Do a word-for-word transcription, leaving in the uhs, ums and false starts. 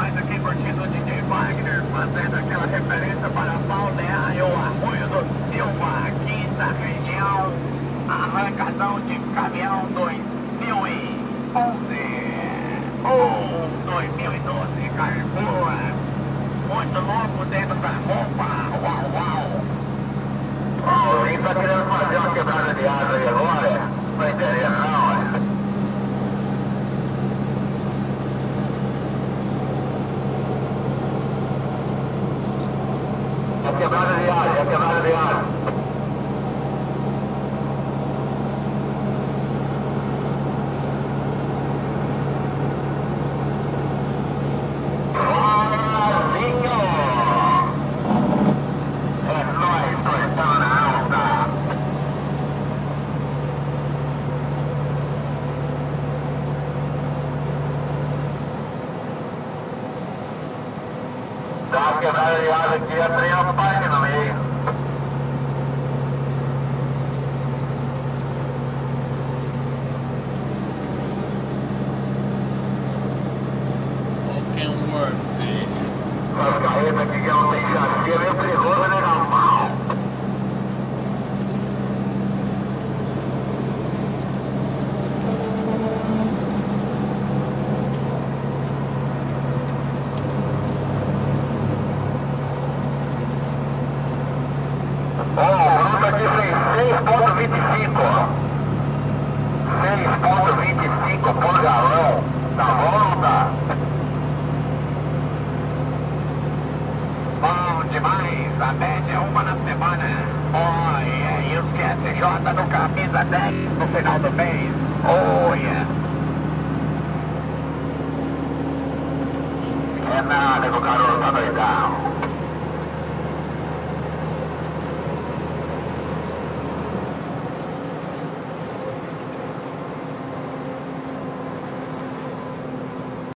nós aqui curtindo o D J Wagner, fazendo aquela referência para Balneário Arroio do Silva, quinta região, arrancadão de caminhão dois mil e onze ou dois mil e doze, Carrefour, muito louco dentro da roupa, uau, uau. Ó, oh, ele tá querendo fazer uma quebrada de asa aí agora, não interessa não, é? É quebrada de asa, é quebrada de asa. Dá uma quebrada de asa aqui, é trem uma parte no meio. Qualquer um Murphy. As carretas aqui que não tem chassi é meio perigoso, né, normal? Ó, o bruto aqui fez seis ponto vinte e cinco, ó. seis ponto vinte e cinco por galão. Tá bom ou não tá? Bom demais, a média é uma na semana. Oh, yeah, e os Q S J no camisa dez no final do mês. Oh, yeah. É nada que o garoto tá doidão.